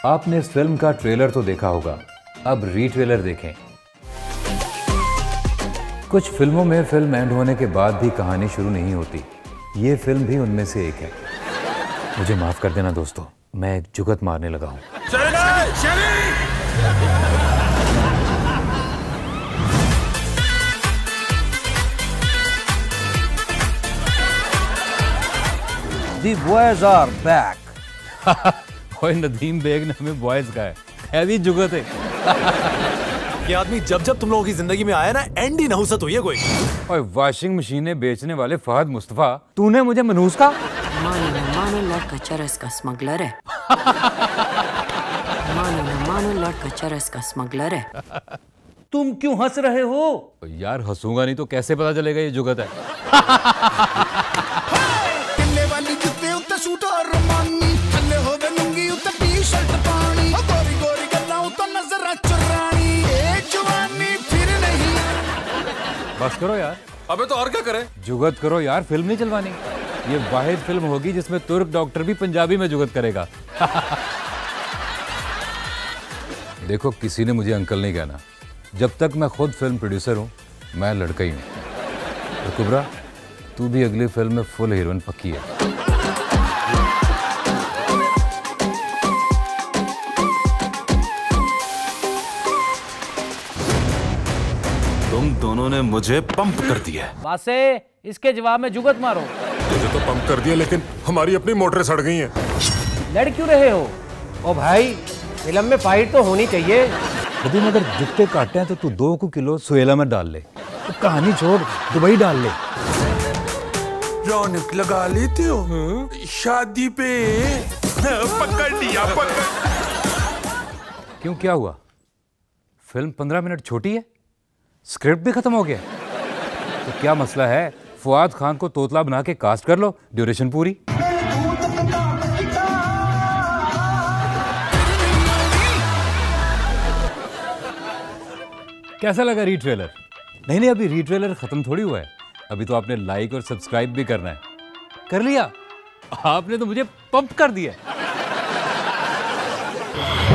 आपने इस फिल्म का ट्रेलर तो देखा होगा, अब रीट्रेलर देखें। कुछ फिल्मों में फिल्म एंड होने के बाद भी कहानी शुरू नहीं होती, ये फिल्म भी उनमें से एक है। मुझे माफ कर देना दोस्तों, मैं एक जुगत मारने लगा हूं। The boys are back. ओए नदीम बेग ने हमें बॉयज कहा है भी जुगत है। ये आदमी जब जब तुम लोगों की जिंदगी में आया ना, एंड ही नहुसत हुई है कोई। ओए वॉशिंग मशीनें बेचने वाले फहद मुस्तफा, तूने मुझे मनहूस का? मानो लड़का चरस का स्मगलर है। मानो लड़का चरस का स्मगलर है। तुम क्यों हंस रहे हो? यार हंसूंगा नहीं तो कैसे पता चलेगा ये जुगत है। बस करो यार। अबे तो और क्या करे? जुगत करो यार, फिल्म नहीं चलवानी। ये वाहिद फिल्म होगी जिसमें तुर्क डॉक्टर भी पंजाबी में जुगत करेगा। देखो किसी ने मुझे अंकल नहीं कहना, जब तक मैं खुद फिल्म प्रोड्यूसर हूं मैं लड़का ही हूं। तो कुबरा तू भी अगली फिल्म में फुल हीरोइन पक्की है। तुम दोनों ने मुझे पंप कर दिया। वासे, इसके जवाब में जुगत मारो। तुझे तो पंप कर दिया, लेकिन हमारी अपनी मोटरें सड़ गई हैं। लड़ क्यों रहे हो? ओ भाई, फिल्म में फाइट तो होनी चाहिए। यदि अगर जुगते काटते हैं तो तू 2 किलो सुहेला में डाल ले, तो कहानी छोड़ दुबई डाल ले। रौनक लगा लेते हो शादी पे। पकड़ लिया, पकड़। क्यों, क्या हुआ? फिल्म 15 मिनट छोटी है, स्क्रिप्ट भी खत्म हो गया, तो क्या मसला है? फवाद खान को तोतला बना के कास्ट कर लो, ड्यूरेशन पूरी। कैसा लगा रीट्रेलर? नहीं, अभी रीट्रेलर खत्म थोड़ी हुआ है, अभी तो आपने लाइक और सब्सक्राइब भी करना है। कर लिया? आपने तो मुझे पंप कर दिया।